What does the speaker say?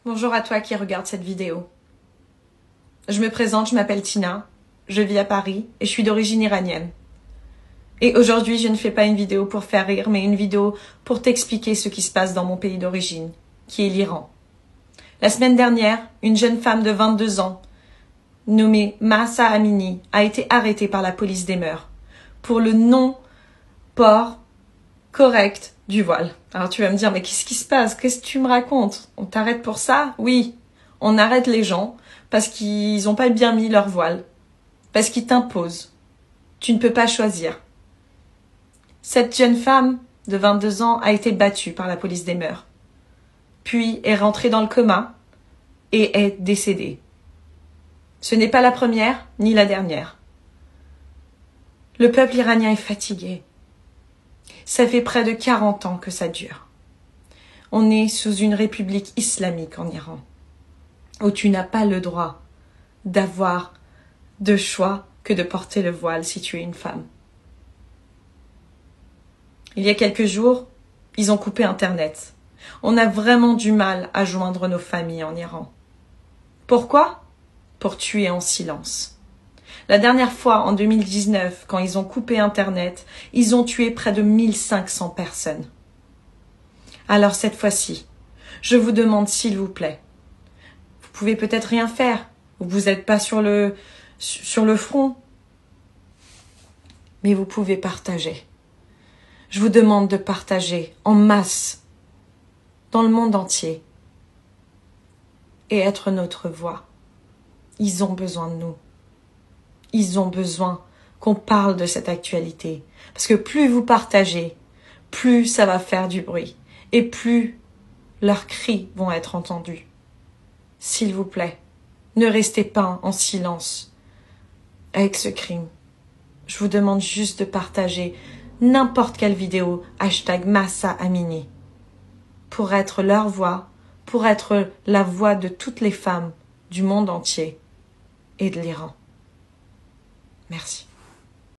Bonjour à toi qui regarde cette vidéo. Je me présente, je m'appelle Tina, je vis à Paris et je suis d'origine iranienne. Et aujourd'hui, je ne fais pas une vidéo pour faire rire, mais une vidéo pour t'expliquer ce qui se passe dans mon pays d'origine, qui est l'Iran. La semaine dernière, une jeune femme de 22 ans, nommée Mahsa Amini, a été arrêtée par la police des mœurs pour le non-port correct du voile. Alors tu vas me dire, mais qu'est-ce qui se passe? Qu'est-ce que tu me racontes? On t'arrête pour ça? Oui, on arrête les gens parce qu'ils n'ont pas bien mis leur voile, parce qu'ils t'imposent. Tu ne peux pas choisir. Cette jeune femme de 22 ans a été battue par la police des mœurs, puis est rentrée dans le coma et est décédée. Ce n'est pas la première ni la dernière. Le peuple iranien est fatigué. Ça fait près de 40 ans que ça dure. On est sous une république islamique en Iran, où tu n'as pas le droit d'avoir de choix que de porter le voile si tu es une femme. Il y a quelques jours, ils ont coupé Internet. On a vraiment du mal à joindre nos familles en Iran. Pourquoi? Pour tuer en silence. La dernière fois, en 2019, quand ils ont coupé Internet, ils ont tué près de 1500 personnes. Alors cette fois-ci, je vous demande s'il vous plaît, vous pouvez peut-être rien faire, vous n'êtes pas sur le front, mais vous pouvez partager. Je vous demande de partager en masse, dans le monde entier, et être notre voix. Ils ont besoin de nous. Ils ont besoin qu'on parle de cette actualité. Parce que plus vous partagez, plus ça va faire du bruit. Et plus leurs cris vont être entendus. S'il vous plaît, ne restez pas en silence avec ce crime. Je vous demande juste de partager n'importe quelle vidéo, #Mahsa Amini, pour être leur voix, pour être la voix de toutes les femmes du monde entier et de l'Iran. Merci.